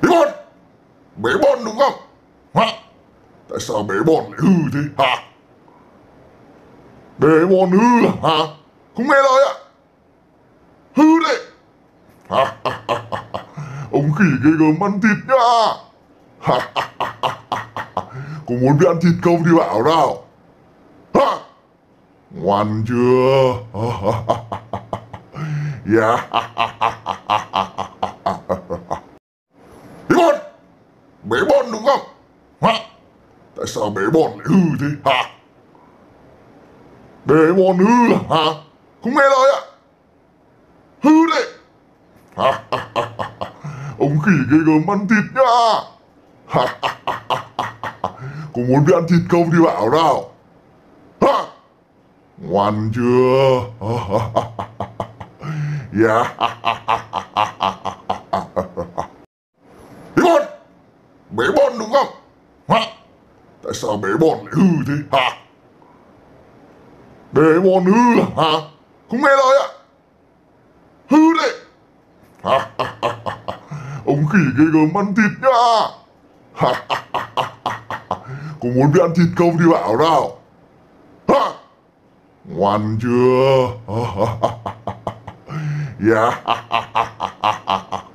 Bế bon! Bế bon đúng không? Hả? Tại sao bế bon lại hư thế hả? Bế bon hư à hả? Không nghe lời ạ. Hư đấy. Hả? Ông khỉ ghê gớm ăn thịt nhá. Có muốn đi ăn thịt không thì bảo nào. Hả? Ngoan chưa? Yeah. Bế bon! Bế bon đúng không? Hả? Tại sao bế bon lại hư thế hả? Bế bon hư à hả? Không nghe lời ạ. Hư đấy. Ông khỉ ghê gớm ăn thịt nhá. Có muốn đi ăn thịt không thì bảo nào. Hả? Ngoan chưa? Yeah. Bế bon! Bế bon đúng không? Hả? Tại sao bế bon lại hư thế hả? Bế bon hư à hả? Không nghe lời ạ. Hư đấy. Ông khỉ ghê gớm ăn thịt nhá. Có muốn đi ăn thịt không thì bảo nào. Hả? Ngoan chưa? Yeah.